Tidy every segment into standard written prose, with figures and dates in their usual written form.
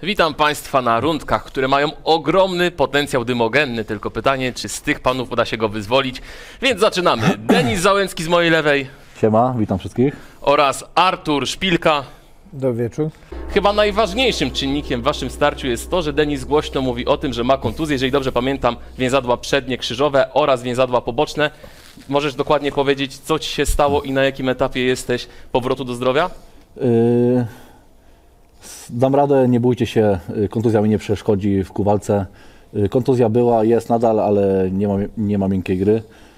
Witam Państwa na rundkach, które mają ogromny potencjał dymogenny. Tylko pytanie, czy z tych panów uda się go wyzwolić. Więc zaczynamy. Denis Załęcki z mojej lewej. Siema, witam wszystkich. Oraz Artur Szpilka. Dobry wieczór. Chyba najważniejszym czynnikiem w waszym starciu jest to, że Denis głośno mówi o tym, że ma kontuzję, jeżeli dobrze pamiętam, więzadła przednie krzyżowe oraz więzadła poboczne. Możesz dokładnie powiedzieć, co ci się stało i na jakim etapie jesteś powrotu do zdrowia? Dam radę, nie bójcie się, kontuzja mi nie przeszkodzi w Kuwalce. Kontuzja była, jest nadal, ale nie ma miękkiej gry.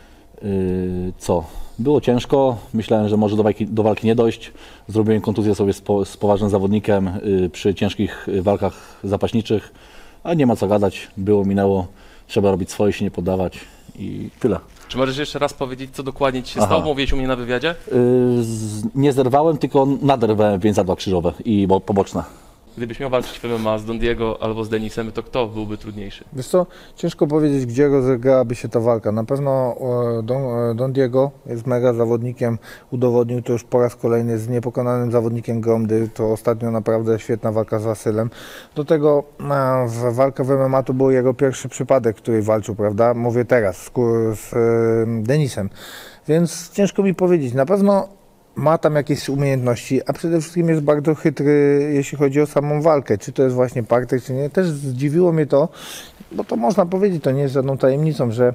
Co? Było ciężko, myślałem, że może do walki nie dojść. Zrobiłem kontuzję sobie z poważnym zawodnikiem przy ciężkich walkach zapaśniczych, ale nie ma co gadać, było, minęło, trzeba robić swoje, się nie poddawać i tyle. Czy możesz jeszcze raz powiedzieć, co dokładnie ci się stało? Mówiłeś u mnie na wywiadzie? Nie zerwałem, tylko naderwałem więzadła krzyżowe i poboczne. Gdybyś miał walczyć w MMA z Don Diego albo z Denisem, to kto byłby trudniejszy? Wiesz co, ciężko powiedzieć, gdzie rozegrałaby się ta walka. Na pewno Don Diego jest mega zawodnikiem, udowodnił to już po raz kolejny z niepokonanym zawodnikiem Gromdy. To ostatnio naprawdę świetna walka z Wasylem. Do tego walka w MMA to był jego pierwszy przypadek, w której walczył, prawda? Mówię teraz z Denisem. Więc ciężko mi powiedzieć. Na pewno ma tam jakieś umiejętności, a przede wszystkim jest bardzo chytry, jeśli chodzi o samą walkę. Czy to jest właśnie parter, czy nie. Też zdziwiło mnie to, bo to można powiedzieć, to nie jest żadną tajemnicą, że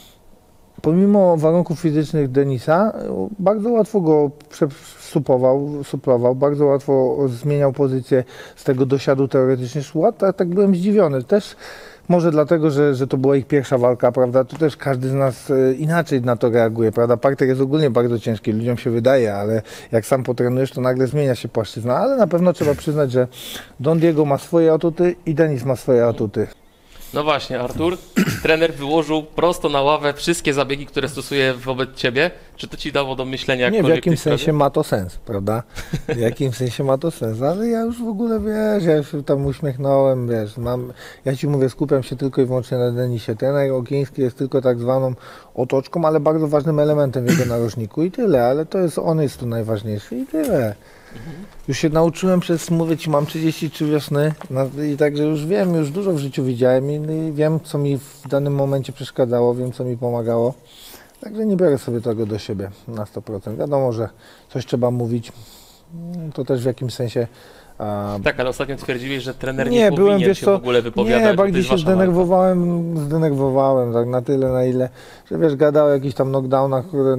pomimo warunków fizycznych Denisa, bardzo łatwo go suplował, bardzo łatwo zmieniał pozycję z tego dosiadu teoretycznie szło. Tak byłem zdziwiony. Też może dlatego, że to była ich pierwsza walka, prawda? To też każdy z nas inaczej na to reaguje, prawda? Parter jest ogólnie bardzo ciężki, ludziom się wydaje, ale jak sam potrenujesz, to nagle zmienia się płaszczyzna. Ale na pewno trzeba przyznać, że Don Diego ma swoje atuty i Denis ma swoje atuty. No właśnie, Artur, trener wyłożył prosto na ławę wszystkie zabiegi, które stosuje wobec ciebie. Czy to ci dało do myślenia? Nie, w jakim sensie ma to sens, prawda? W jakim sensie ma to sens, ale ja już w ogóle, wiesz, ja już tam uśmiechnąłem, wiesz, ja ci mówię, skupiam się tylko i wyłącznie na Denisie. Trener Ogiński jest tylko tak zwaną otoczką, ale bardzo ważnym elementem w jego narożniku i tyle, ale on jest tu najważniejszy i tyle. Już się nauczyłem mówię ci, mam 33 wiosny i także już wiem, już dużo w życiu widziałem i wiem, co mi w danym momencie przeszkadzało, wiem, co mi pomagało. Także nie biorę sobie tego do siebie na 100%. Wiadomo, że coś trzeba mówić, to też w jakimś sensie. Tak, ale ostatnio twierdziłeś, że trener nie powinien się w ogóle wypowiadać. Nie, bardziej się zdenerwowałem tak na tyle, na ile, że wiesz, gadał o jakichś tam knockdownach, które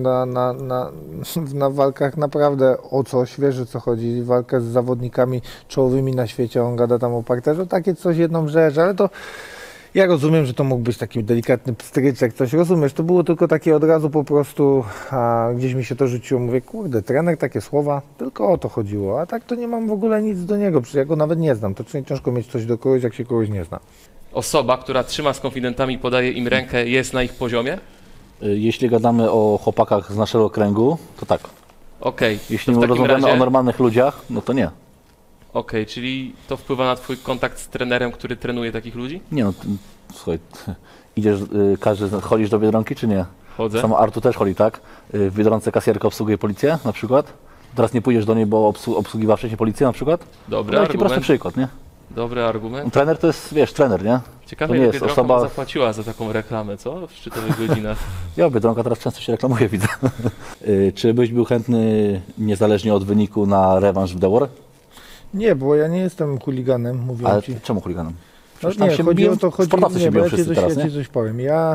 na walkach naprawdę o coś, wiesz, o co chodzi, walkę z zawodnikami czołowymi na świecie, on gada tam o parterze, takie coś, jedną rzecz, ale to ja rozumiem, że to mógł być taki delikatny pstryczek, coś, rozumiesz, to było tylko takie od razu po prostu, gdzieś mi się to rzuciło, mówię, kurde, trener, takie słowa, tylko o to chodziło, a tak to nie mam w ogóle nic do niego, przecież ja go nawet nie znam, to ciężko mieć coś do kogoś, jak się kogoś nie zna. Osoba, która trzyma z konfidentami, podaje im rękę, jest na ich poziomie? Jeśli gadamy o chłopakach z naszego kręgu, to tak. Okej. Jeśli rozmawiamy o normalnych ludziach, no to nie. Okej, czyli to wpływa na twój kontakt z trenerem, który trenuje takich ludzi? Nie no, słuchaj, idziesz, chodzisz do Biedronki czy nie? Chodzę. Samo Artur też chodzi, tak? W Biedronce kasjerka obsługuje policję na przykład. Teraz nie pójdziesz do niej, bo obsługiwała wcześniej policję na przykład. Dobry no, argument. prosty przykład, nie? Dobry argument. Trener to jest, wiesz, trener, nie? Ciekawe, ile Biedronka zapłaciła za taką reklamę, co? W szczytowych godzinach. Ja, Biedronka teraz często się reklamuje, widzę. Czy byś był chętny, niezależnie od wyniku, na rewanż w The War? Nie, bo ja nie jestem chuliganem, mówię ci. Czemu chuliganem? No nie, chodzi o to, ja ci coś powiem. Ja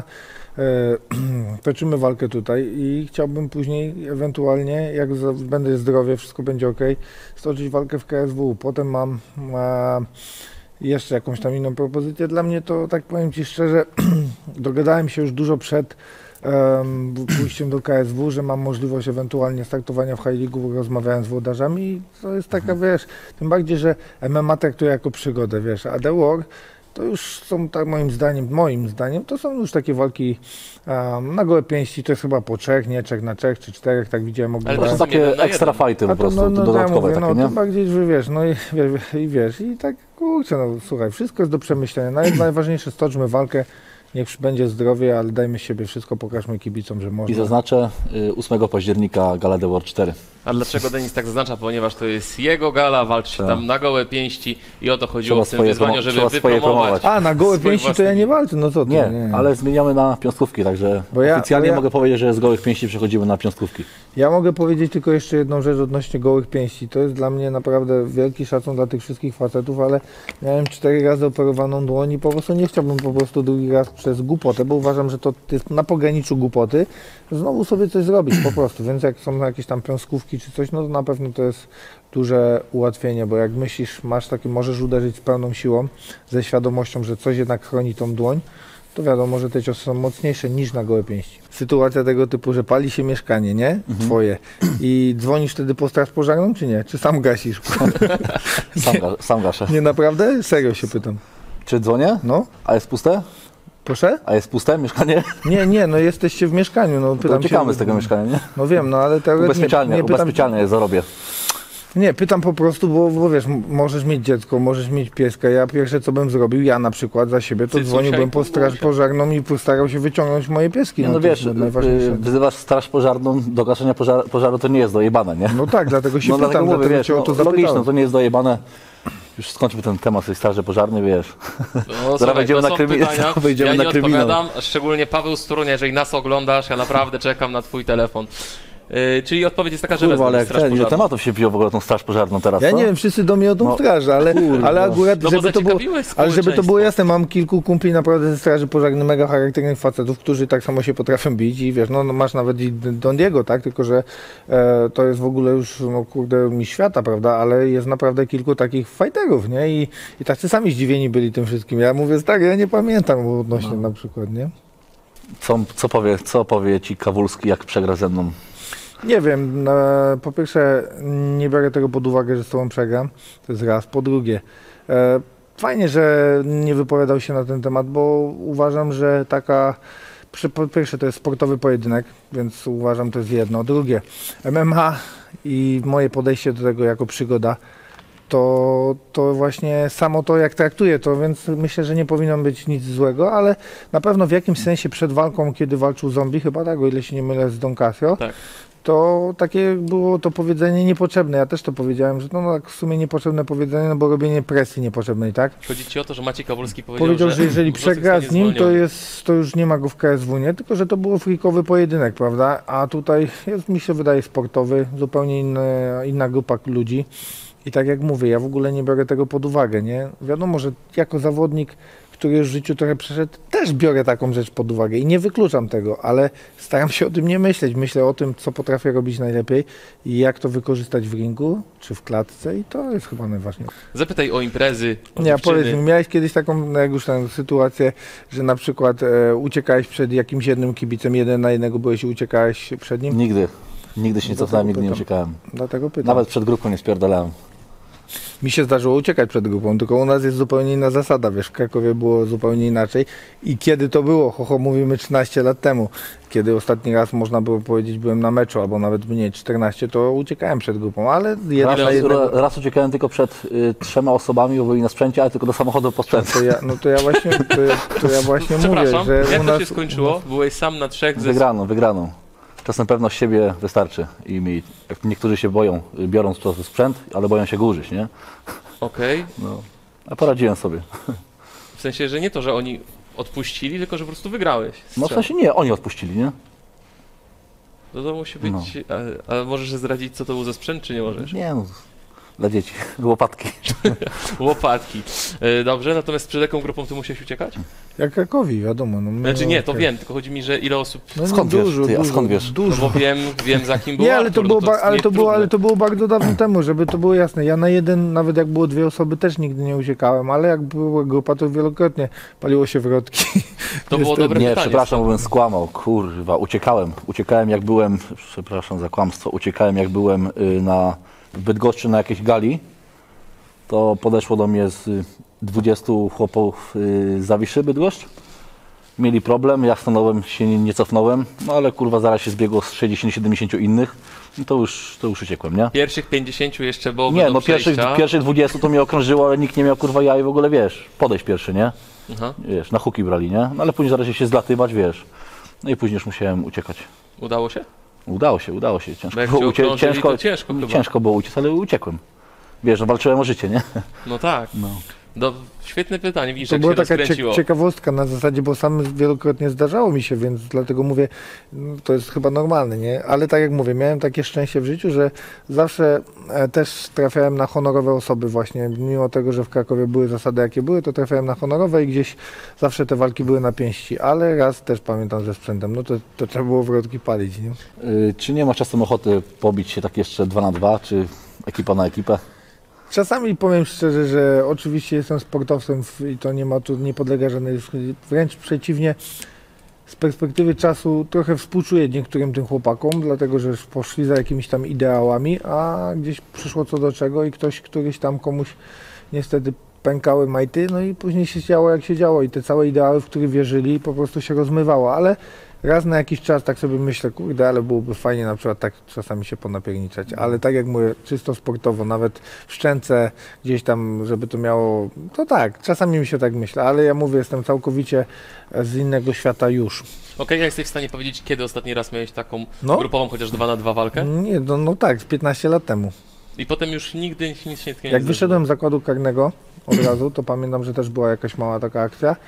toczymy walkę tutaj i chciałbym później ewentualnie, jak będę zdrowie, wszystko będzie ok, stoczyć walkę w KSW. Potem mam jeszcze jakąś tam inną propozycję. Dla mnie to, tak powiem ci szczerze, dogadałem się już dużo przed pójściem do KSW, że mam możliwość ewentualnie startowania w High League, bo rozmawiałem z włodarzami i to jest taka, wiesz, tym bardziej, że MMA traktuje jako przygodę, wiesz, a The War to już są, tak moim zdaniem, to są już takie walki na gołe pięści, to jest chyba po 3, nie 3 na 3 czy 4, tak widziałem. Ale to są takie ekstra fighty po prostu, dodatkowe takie, nie? No bardziej, że wiesz, no i wiesz, i tak, kurczę, no słuchaj, wszystko jest do przemyślenia, najważniejsze, stoczmy walkę, niech będzie zdrowie, ale dajmy z siebie wszystko, pokażmy kibicom, że I można. zaznaczę 8 października Gala de War 4. A dlaczego Denis tak zaznacza? Ponieważ to jest jego gala, walczy się tam na gołe pięści i o to chodziło w tym wyzwaniu, żeby trzeba swoje wypromować. A, na gołe swój pięści to własny ja nie walczę, no co ty? Nie, ale zmieniamy na piąstkówki, także Bo ja- oficjalnie bo ja- mogę powiedzieć, że z gołych pięści przechodzimy na piąstkówki. Ja mogę powiedzieć tylko jeszcze jedną rzecz odnośnie gołych pięści. To jest dla mnie naprawdę wielki szacun dla tych wszystkich facetów, ale miałem 4 razy operowaną dłoń i po prostu nie chciałbym po prostu drugi raz przez głupotę, bo uważam, że to jest na pograniczu głupoty, znowu sobie coś zrobić po prostu. Więc jak są jakieś tam piąskówki czy coś, no to na pewno to jest duże ułatwienie, bo jak myślisz, masz takie, możesz uderzyć z pełną siłą, ze świadomością, że coś jednak chroni tą dłoń, to wiadomo, że te ciosy są mocniejsze niż na gołe pięści. Sytuacja tego typu, że pali się mieszkanie, nie? Twoje. I dzwonisz wtedy po straż pożarną, czy nie? Czy sam gasisz? Sam gaszę. Nie, naprawdę? Serio się pytam. Czy dzwonię? No? A jest puste? Proszę? A jest puste mieszkanie? Nie, no jesteście w mieszkaniu, no To pytam uciekamy się. z tego mieszkania, nie? No wiem, no ale teoretycznie nie pytam. Ubezpieczalnie zarobię. Nie, pytam po prostu, bo wiesz, możesz mieć dziecko, możesz mieć pieska. Ja pierwsze co bym zrobił, ja na przykład za siebie, to Cycusia dzwoniłbym i po straż Kubusia. pożarną i postarał się wyciągnąć moje pieski. Nie, no to wiesz, jest najważniejsze. wyzywasz straż pożarną do gaszenia pożaru, to nie jest dojebane, nie? No tak, dlatego się No pytam, dlatego mówię, dlatego wiesz, cię o to no, logiczne, zapytałem. to nie jest dojebane. Już skończmy ten temat tej straży pożarnej, wiesz. No, słuchaj, wejdziemy to na są kryminał. pytania. Wejdziemy Ja na nie kryminał. odpowiadam, szczególnie Paweł Strunia, jeżeli nas oglądasz, ja naprawdę czekam na twój telefon. Czyli odpowiedź jest taka, że Kurwa, ale wezmę jak straż ile pożarną. tematów się wziął w ogóle tą straż pożarną teraz, Ja co? nie wiem, wszyscy do mnie o tą No, straż, ale akurat, No bo żeby to było, zaciekawiłeś ale żeby to było społeczeństwo. jasne, mam kilku kumpli naprawdę ze straży pożarnej, mega charakternych facetów, którzy tak samo się potrafią bić i wiesz, no masz nawet i Don Diego, tak, tylko że to jest w ogóle już, no kurde, mistrz świata, prawda, ale jest naprawdę kilku takich fighterów, nie, i tacy sami zdziwieni byli tym wszystkim. Ja mówię, tak, ja nie pamiętam odnośnie na przykład, nie. Co powie ci Kawulski, jak przegra ze mną? Nie wiem, po pierwsze nie biorę tego pod uwagę, że z tobą przegram, to jest raz. Po drugie, fajnie, że nie wypowiadał się na ten temat, bo uważam, że po pierwsze to jest sportowy pojedynek, więc uważam, to jest jedno. Drugie, MMA i moje podejście do tego jako przygoda, to właśnie samo to, jak traktuję to, więc myślę, że nie powinno być nic złego, ale na pewno w jakimś sensie przed walką, kiedy walczył zombie, chyba tak, o ile się nie mylę, z Don Casio, Tak. to takie było to powiedzenie niepotrzebne. Ja też to powiedziałem, że no tak w sumie niepotrzebne powiedzenie, no bo robienie presji niepotrzebnej, tak? Chodzi ci o to, że Maciej Kawulski powiedział, Powiedział, że jeżeli Włosek przegra zostanie z nim, zwolniony. to już nie ma go w KSW, nie? Tylko, że to było freakowy pojedynek, prawda? A tutaj jest, mi się wydaje, sportowy, zupełnie inna grupa ludzi. I tak jak mówię, ja w ogóle nie biorę tego pod uwagę, nie? Wiadomo, że jako zawodnik, który już w życiu trochę przeszedł, też biorę taką rzecz pod uwagę i nie wykluczam tego, ale staram się o tym nie myśleć. Myślę o tym, co potrafię robić najlepiej i jak to wykorzystać w ringu czy w klatce i to jest chyba najważniejsze. Zapytaj o imprezy, o Nie, a dziewczyny. powiedz mi, miałeś kiedyś taką, no jak już tę sytuację, że na przykład uciekałeś przed jakimś jednym kibicem, 1 na 1 byłeś i uciekałeś przed nim? Nigdy się nie No to cofnąłem, nigdy nie pytam. uciekałem. Dlatego pytam. Nawet przed grupą nie spierdalałem. Mi się zdarzyło uciekać przed grupą, tylko u nas jest zupełnie inna zasada, wiesz, w Krakowie było zupełnie inaczej. I kiedy to było? Mówimy 13 lat temu. Kiedy ostatni raz można było powiedzieć, byłem na meczu, albo nawet mniej, 14, to uciekałem przed grupą, ale jeden na jednego. Raz uciekałem tylko przed 3 osobami, bo byli na sprzęcie, ale tylko do samochodu po sprzęt. To ja właśnie mówię, Przepraszam, że jak u to nas... się skończyło? Byłeś sam na 3 ze... Wygraną. Czasem pewność siebie wystarczy i jak niektórzy się boją, biorąc to sprzęt, ale boją się go użyć, nie? Okej. No, a poradziłem sobie. W sensie, że nie to, że oni odpuścili, tylko że po prostu wygrałeś. No w sensie nie, oni odpuścili, nie? To musi być... No. A możesz zdradzić, co to był za sprzęt, czy nie możesz? Nie no, dla dzieci, łopatki. Łopatki. Dobrze, natomiast przed jaką grupą ty musiałeś uciekać? Jak Krakowi, wiadomo. No, Znaczy nie, to okej. wiem, tylko chodzi mi, że ile osób... No, Skąd wiesz? Ty, a skąd wiesz? No Dużo. bo wiem za kim był Nie, ale Artur, to było, no ale to było bardzo dawno temu, żeby to było jasne. Ja na jeden, nawet jak było 2 osoby, też nigdy nie uciekałem, ale jak była grupa, to wielokrotnie paliło się wrotki. To było dobre Nie, pytanie. przepraszam, bo bym skłamał, kurwa, uciekałem jak byłem, przepraszam za kłamstwo, uciekałem jak byłem w Bydgoszczy na jakiejś gali, to podeszło do mnie z 20 chłopów z Zawiszy Bydgoszcz, mieli problem, ja stanąłem, się nie cofnąłem, no ale kurwa zaraz się zbiegło z 60-70 innych, no to już uciekłem, nie? Pierwszych 50 jeszcze było Nie, do no przejścia. pierwszych 20 to mnie okrążyło, ale nikt nie miał kurwa jaj w ogóle, wiesz, podejść pierwszy, nie? Aha. Wiesz, na huki brali, nie? No ale później zaczęli się zlatywać, wiesz. No i później już musiałem uciekać. Udało się? Udało się. Ciężko Bo jak było cię okrążyli, ciężko, to ciężko chyba. ciężko było uciec, ale uciekłem. Wiesz, no walczyłem o życie, nie? No tak. No. Świetne pytanie, widzisz, To jak była się taka rozkręciło. ciekawostka na zasadzie, bo sam wielokrotnie zdarzało mi się, więc dlatego mówię, to jest chyba normalne, nie? Ale tak jak mówię, miałem takie szczęście w życiu, że zawsze też trafiałem na honorowe osoby właśnie. Mimo tego, że w Krakowie były zasady jakie były, to trafiałem na honorowe i gdzieś zawsze te walki były na pięści. Ale raz też pamiętam ze sprzętem, no to trzeba było wrotki palić, nie? Czy nie masz czasem ochoty pobić się tak jeszcze 2 na 2, czy ekipa na ekipę? Czasami powiem szczerze, że oczywiście jestem sportowcem i to nie podlega żadnej, wręcz przeciwnie, z perspektywy czasu trochę współczuję niektórym tym chłopakom, dlatego że już poszli za jakimiś tam ideałami, a gdzieś przyszło co do czego i któryś tam komuś niestety pękały majty, no i później się działo jak się działo i te całe ideały, w które wierzyli, po prostu się rozmywało, ale raz na jakiś czas tak sobie myślę, kurde, ale byłoby fajnie na przykład tak czasami się ponapierniczać, ale tak jak mówię, czysto sportowo, nawet w szczęce gdzieś tam, żeby to miało, to tak, czasami mi się tak myślę, ale ja mówię, jestem całkowicie z innego świata już. Okej, a jesteś w stanie powiedzieć, kiedy ostatni raz miałeś taką No. grupową, chociaż 2 na 2 walkę? Nie, no tak, z 15 lat temu. I potem już nigdy nic się nie Jak zdarzyło. wyszedłem z zakładu karnego od razu, to pamiętam, że też była jakaś mała taka akcja,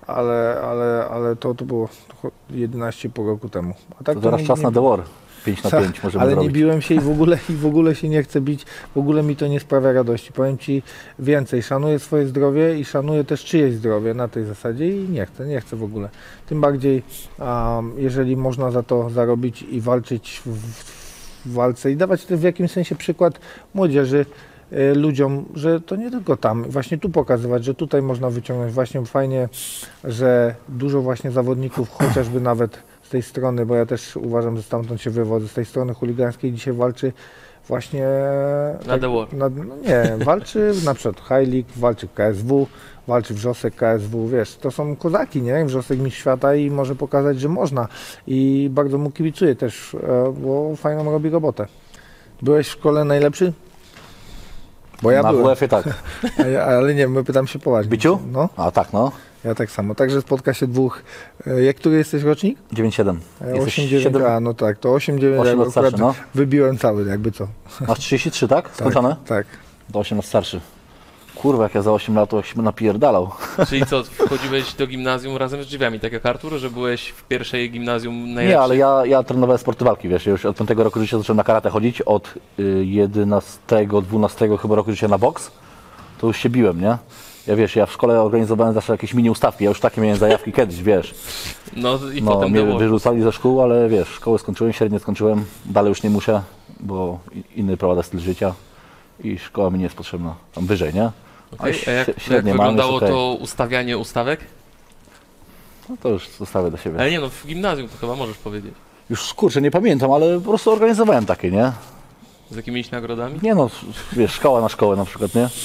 ale to było 11,5 roku temu. A tak To teraz czas na The War. 5 na 5 możemy ale zrobić. nie biłem się i w ogóle się nie chcę bić, w ogóle mi to nie sprawia radości. Powiem Ci więcej, szanuję swoje zdrowie i szanuję też czyjeś zdrowie na tej zasadzie i nie chcę w ogóle. Tym bardziej, jeżeli można za to zarobić i walczyć w walce i dawać też w jakimś sensie przykład młodzieży, ludziom, że to nie tylko tam, właśnie tu pokazywać, że tutaj można wyciągnąć. Właśnie fajnie, że dużo właśnie zawodników, chociażby nawet z tej strony, bo ja też uważam, że stamtąd się wywodzę, z tej strony chuligańskiej dzisiaj walczy właśnie... Na The War. No nie, walczy na przykład High League, walczy KSW, walczy Wrzosek KSW, wiesz, to są kozaki, nie? Wrzosek mistrz świata i może pokazać, że można. I bardzo mu kibicuję też, bo fajną robi robotę. Byłeś w szkole najlepszy? Bo ja Na byłem, WF-ie tak. ale nie, my pytam się poważnie. Biciu? No, A tak, no. ja tak samo. Także spotka się dwóch. Jak który jesteś rocznik? 9-7. Jesteś 8-9, 7, a no tak, to 8-9 8 lat starszy, no. wybiłem cały, jakby co. Masz 33, tak? Skończone? Tak. To 8 lat starszy. Kurwa, jak ja za 8 lat to się napierdalał. Czyli co, wchodziłeś do gimnazjum razem z drzwiami, tak jak Artur, że byłeś w pierwszej gimnazjum najlepszy? Nie, ale ja trenowałem sporty walki, wiesz, już od 5 roku życia zacząłem na karate chodzić, od 11, 12 chyba roku życia na boks, to już się biłem, nie? Ja wiesz, ja w szkole organizowałem zawsze jakieś mini ustawki, ja już takie miałem zajawki kiedyś, wiesz. No i No, potem mnie The War. wyrzucali ze szkół, ale wiesz, szkołę skończyłem, średnie skończyłem, dalej już nie muszę, bo inny prowadzę styl życia i szkoła mi nie jest potrzebna, tam wyżej, nie? Okej, a jak średnie mam, wyglądało jest okej. to ustawianie ustawek? No to już zostawię do siebie. Ale nie no, w gimnazjum to chyba możesz powiedzieć. Już kurczę, nie pamiętam, ale po prostu organizowałem takie, nie? Z jakimiś nagrodami? Nie no, wiesz, szkoła na szkołę na przykład, nie?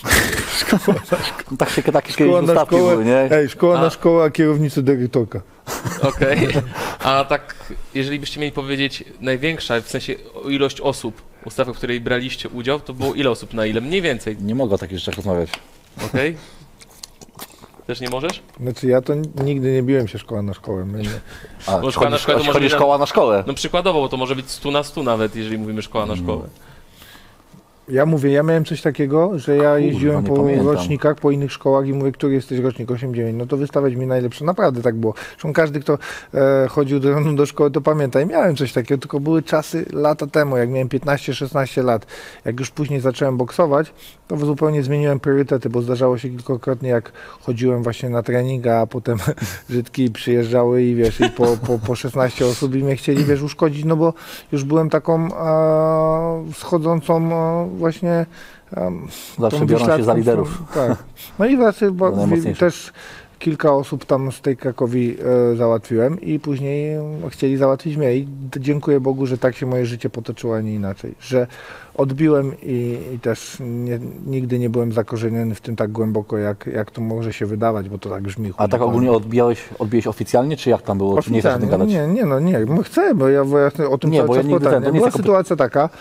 Tak się takie kiedyś Szkoła na ustawki szkołę, były, nie? szkoła na szkołę, a kierownicy dyrektorka. Okej. A tak, jeżeli byście mieli powiedzieć największa, w sensie ilość osób, ustawę, w której braliście udział, to było ile osób na ile? Mniej więcej, Nie mogę o takich rzeczach rozmawiać. okej? Też nie możesz? Znaczy ja to nigdy nie biłem się szkoła na szkołę. A, Bo szkoła na szkołę to może chodzi być na- szkoła na szkołę. No przykładowo, bo to może być 100 na 100 nawet, jeżeli mówimy szkoła na szkołę. Ja mówię, ja miałem coś takiego, że ja jeździłem nie po pamiętam. rocznikach, po innych szkołach i mówię, który jesteś rocznik 8-9, no to wystawiać mi najlepsze. Naprawdę tak było. Zresztą każdy, kto chodził do szkoły, to pamięta. I miałem coś takiego, tylko były czasy lata temu, jak miałem 15-16 lat. Jak już później zacząłem boksować, to zupełnie zmieniłem priorytety, bo zdarzało się kilkakrotnie, jak chodziłem właśnie na trening, a potem Żydki przyjeżdżały i wiesz, i po 16 osób i mnie chcieli, wiesz, uszkodzić, no bo już byłem taką schodzącą właśnie Zawsze tą biorą się za wyśladką liderów. Tak. No i właśnie Za najmocniejszych. też kilka osób tam z tej Krakowi załatwiłem i później chcieli załatwić mnie i dziękuję Bogu, że tak się moje życie potoczyło, a nie inaczej. Że odbiłem i też nigdy nie byłem zakorzeniony w tym tak głęboko, jak to może się wydawać, bo to tak brzmi. A tak ogólnie odbiłeś oficjalnie, czy jak tam było? Czy nie chcesz o tym gadać? Nie, chcę, bo ja o tym Nie, cały bo czas ja nigdy pytam, ten, to nie? nie Była jest jako- sytuacja taka,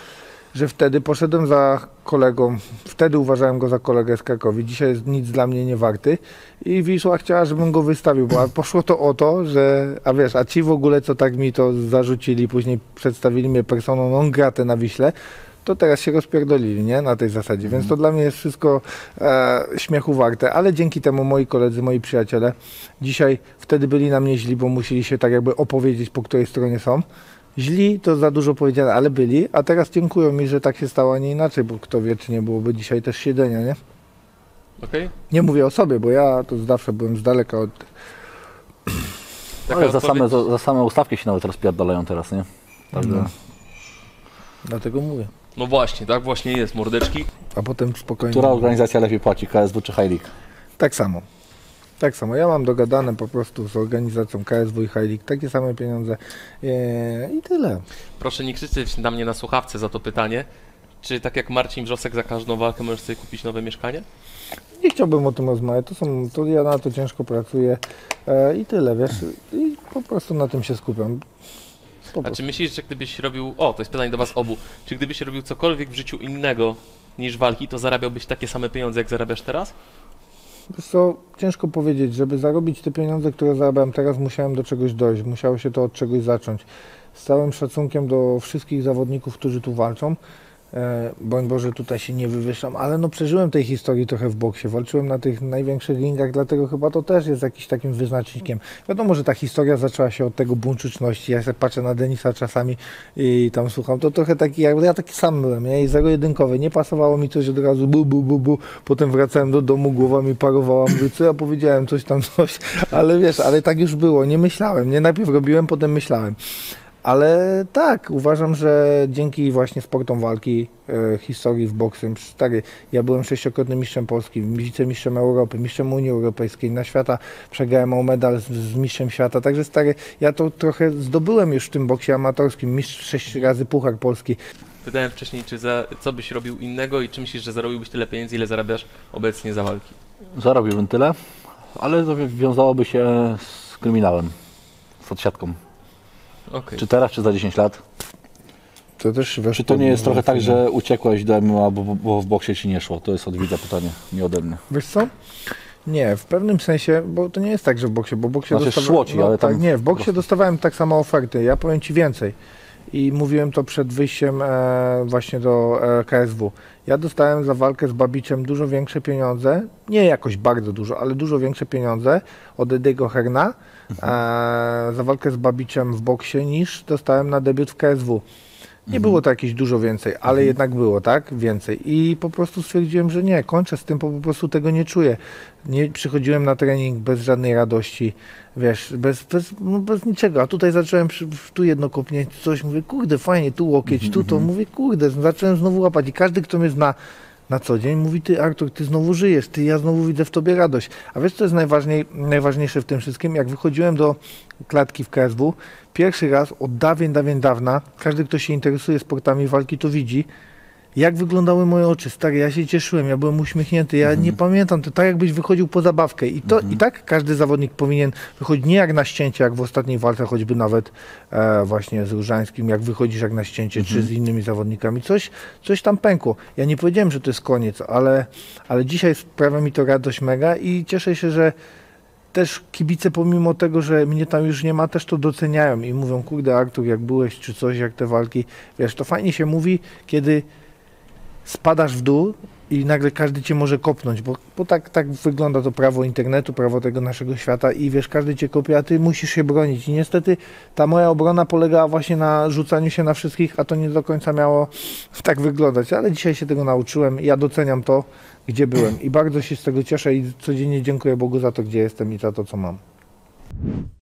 że wtedy poszedłem za kolegą, wtedy uważałem go za kolegę z Krakowi, dzisiaj jest nic dla mnie nie warty i Wisła chciała, żebym go wystawił, bo poszło to o to, że, a ci w ogóle co tak mi to zarzucili, później przedstawili mnie personą non grate na Wiśle, to teraz się rozpierdolili, nie? Na tej zasadzie, więc to dla mnie jest wszystko śmiechu warte, ale dzięki temu moi koledzy, moi przyjaciele dzisiaj wtedy byli na mnie źli, bo musieli się tak jakby opowiedzieć, po której stronie są. Źli to za dużo powiedziane, ale byli, a teraz dziękują mi, że tak się stało, a nie inaczej, bo kto wie, czy nie byłoby dzisiaj też siedzenia, nie? Okej? Nie mówię o sobie, bo ja to zawsze byłem z daleka od... Taka Ale za odpowiedź- same ustawki się nawet rozpierdalają teraz, nie? Także No. Dlatego mówię. No właśnie, tak właśnie jest, mordeczki. A potem spokojnie... która organizacja lepiej płaci, KSW czy High League? Tak samo. Tak samo. Ja mam dogadane po prostu z organizacją KSW i High League takie same pieniądze i tyle. Proszę nie krzyczeć na mnie na słuchawce za to pytanie. Czy tak jak Marcin Wrzosek za każdą walkę możesz sobie kupić nowe mieszkanie? Nie chciałbym o tym rozmawiać. To ja na to ciężko pracuję i tyle, wiesz. I po prostu na tym się skupiam. Po A prostu. czy myślisz, że gdybyś robił... O, to jest pytanie do was obu. Czy gdybyś robił cokolwiek w życiu innego niż walki, to zarabiałbyś takie same pieniądze, jak zarabiasz teraz? Wiesz co, ciężko powiedzieć, żeby zarobić te pieniądze, które zarabiam teraz, musiałem do czegoś dojść, musiało się to od czegoś zacząć. Z całym szacunkiem do wszystkich zawodników, którzy tu walczą, broń Boże, tutaj się nie wywyższam, ale no przeżyłem tej historii trochę w boksie, walczyłem na tych największych ringach, dlatego chyba to też jest jakiś takim wyznacznikiem. Wiadomo, że ta historia zaczęła się od tego buńczuczności, ja sobie patrzę na Denisa czasami i tam słucham, to trochę taki, ja taki sam byłem, nie? I zero-jedynkowy, nie pasowało mi coś od razu, bu, potem wracałem do domu, głowa mi parowała, mówię, co ja powiedziałem, coś, ale wiesz, ale tak już było, nie myślałem, nie? Najpierw robiłem, potem myślałem. Ale tak, uważam, że dzięki właśnie sportom walki, historii w boksie, stary, ja byłem 6-krotnym mistrzem Polski, wicemistrzem Europy, mistrzem Unii Europejskiej, na świata przegrałem o medal z mistrzem świata, także stary, ja to trochę zdobyłem już w tym boksie amatorskim, mistrz 6 razy Puchar Polski. Pytałem wcześniej, co byś robił innego i czy myślisz, że zarobiłbyś tyle pieniędzy, ile zarabiasz obecnie za walki? Zarobiłbym tyle, ale to wiązałoby się z kryminałem, z odsiadką. Okej. Czy teraz, czy za 10 lat? To też, wiesz, Czy to nie jest trochę tak, że uciekłeś do MMA, bo w boksie ci nie szło? To jest od widza pytanie, nie ode mnie. Wiesz co? Nie, w pewnym sensie, bo to nie jest tak, że w boksie, bo w boksie Znaczy szło ci, ale tam tak, nie, w boksie prosto. dostawałem tak samo oferty, ja powiem ci więcej. I mówiłem to przed wyjściem właśnie do KSW. Ja dostałem za walkę z Babiczem dużo większe pieniądze, nie jakoś bardzo dużo, ale dużo większe pieniądze od Ediego Herna za walkę z Babiczem w boksie niż dostałem na debiut w KSW. Nie było to jakieś dużo więcej, ale jednak było, tak? Więcej. I po prostu stwierdziłem, że nie, kończę z tym, bo po prostu tego nie czuję. Nie przychodziłem na trening bez żadnej radości, wiesz, bez niczego. A tutaj zacząłem, tu jedno kopnięcie, coś, mówię, kurde, fajnie, tu łokieć, tu to, mówię, kurde, zacząłem znowu łapać. I każdy, kto mnie zna na co dzień, mówi, ty Artur, ty znowu żyjesz, ja znowu widzę w tobie radość. A wiesz, co jest najważniejsze w tym wszystkim? Jak wychodziłem do klatki w KSW, pierwszy raz od dawna, każdy, kto się interesuje sportami walki, to widzi, jak wyglądały moje oczy. Stary, ja się cieszyłem, ja byłem uśmiechnięty, ja nie pamiętam, to tak jakbyś wychodził po zabawkę. I tak każdy zawodnik powinien wychodzić nie jak na ścięcie, jak w ostatniej walce, choćby nawet właśnie z Różańskim, jak wychodzisz jak na ścięcie, czy z innymi zawodnikami. Coś tam pękło. Ja nie powiedziałem, że to jest koniec, ale dzisiaj sprawia mi to radość mega i cieszę się, że też kibice, pomimo tego, że mnie tam już nie ma, też to doceniają i mówią, kurde Artur, jak byłeś, czy coś, jak te walki, wiesz, to fajnie się mówi, kiedy spadasz w dół i nagle każdy cię może kopnąć, bo tak wygląda to prawo internetu, prawo tego naszego świata i wiesz, każdy cię kopie, a ty musisz się bronić i niestety ta moja obrona polegała właśnie na rzucaniu się na wszystkich, a to nie do końca miało tak wyglądać, ale dzisiaj się tego nauczyłem i ja doceniam to, gdzie byłem i bardzo się z tego cieszę i codziennie dziękuję Bogu za to, gdzie jestem i za to, co mam.